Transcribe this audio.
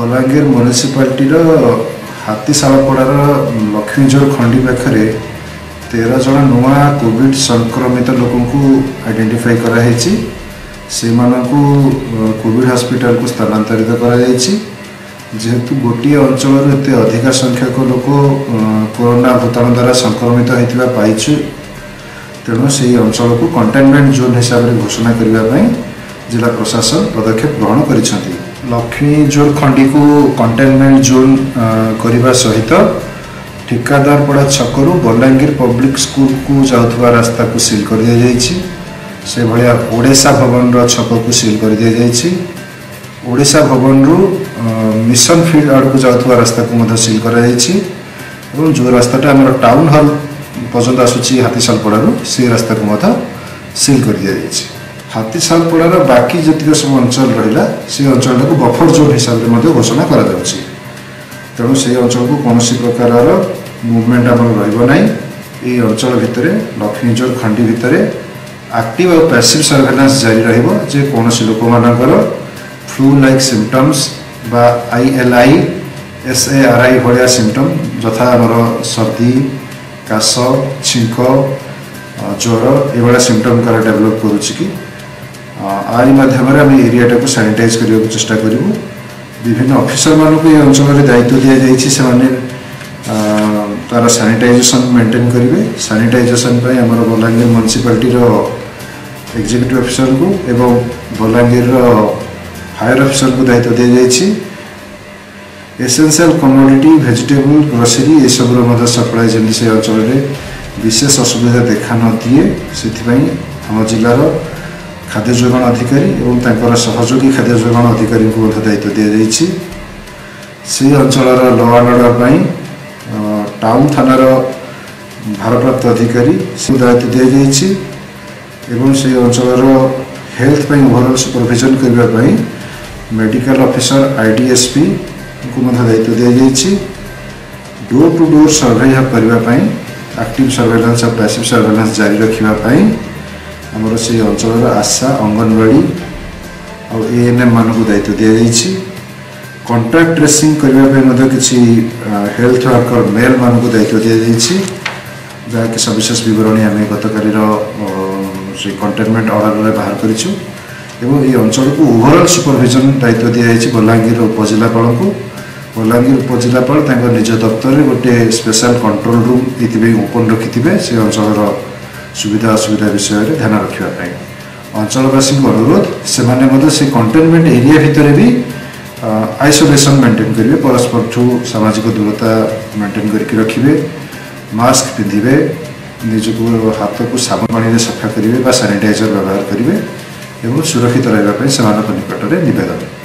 Balangir municipality हाथीशालपड़ार लक्ष्मीजोर खंडी पाखे 13 जन नुआ कोविड संक्रमित लोक आइडेंटिफाई कराई से कोविड हॉस्पिटल को स्थानांतरित जेहेतु गोटे अंचल एत अधिका संख्यक लोक कोरोना भूताणु द्वारा संक्रमित होता पाइछु तेणु से अंचल को कंटेनमेंट जोन हिसाब से घोषणा करने जिला प्रशासन पदक्षेप ग्रहण कर लक्ष्मीजोर खंडी को कंटेनमेंट जोन करने सहित ठिकादारपड़ा छकरू बलांगीर पब्लिक स्कूल को जाऊा रास्ता को सील कर दि जाइए से भाया ओडेसा भवन छक को सील कर दि जाइए ओडेसा भवन रु मिशन फील्ड आड़ को जाऊा रास्ता को सील कर जो रास्ताटा आम टाउन हॉल पर्यटन आसूसी हाथीशालपड़ा से रास्ता को सील कर दि जाइए हाथीशालपड़ार बाकी जी सब अंचल रहा से अंचल को बफर जोन हिसाब से घोषणा करा तेणु से अंचल को कौन प्रकार मुवमेंट आम रहा ये अंचल भितर लक्ष्मीजोर खंडी भितर एक्टिव और पैसिव सर्वेलांस जारी रही कौन लोक मानकर फ्लू लाइक सिम्पटम्स बा ILI SARI भाया सिम्पटम यथा आमर सर्दी काश छिंक ज्वर ये सिम्पटम कार डेभलप करुच्ची आरी माध्यम आम एरियाटा को सानिटाइज करने को चेष्टा करूँ विभिन्न ऑफिसर मानक ये अंचल दायित्व दि जाइए तार सानिटाइजेशन मेंटेन करेंगे सानिटाइजेशन आमर बलांगीर म्युनिसिपालिटी एग्जीक्यूटिव ऑफिसर को एवं बलांगीर हायर ऑफिसर को दायित्व दि जाइए एसेंशियल कमोडिटी वेजिटेबल ग्रोसरी ये सब सप्लाई जमी से अंचल विशेष असुविधा देखा न दिए से आम जिलार खाद्य जोगाण अधिकारी और सहयोगी खाद्य जोगाण अधिकारी को दायित्व दि जाइए से अंचल लॉ एंड ऑर्डर टाउन थानार भारप्राप्त अधिकारी से दायित्व दि जाइए एवं से अंचल हेल्थ ओवरऑल सुपरविजन करने मेडिकल ऑफिसर IDSP को दायित्व दि जाइए डोर टू डोर सर्वे करने एक्टिव सर्वेलांस और पैसिव सर्वेलांस जारी रखापी आमर से अंचल आशा अंगनवाड़ी और ANM मान को दायित्व दि जाइए कॉन्टैक्ट ट्रेसिंग करने किसी हेल्थ वर्कर मेल मान को दायित्व दि जाइए जहाँकि सविशेष बरणी आम गतकाली से कंटेनमेंट ऑर्डर बाहर करूँ एवं ये अंचल को ओवरऑल सुपरविजन दायित्व दि जाइए बलांगीर उपजिलापाल को बलांगीर उपजिलापाल निज दफ्तर में गोटे स्पेशल कंट्रोल रूम ये ओपन रखि से अंचल सुविधा असुविधा विषय में ध्यान रखापी अंचलवासी अनुरोध से कंटेनमेंट एरिया भितर भी आइसोलेशन मेंटेन करेंगे परस्पर ठू सामाजिक दूरता मेंटेन करके रखिए मास्क पिंधे निजक हाथ को साबुन पानी में सफा करेंगे सानिटाइजर व्यवहार करेंगे एवं सुरक्षित रही निकट में निवेदन।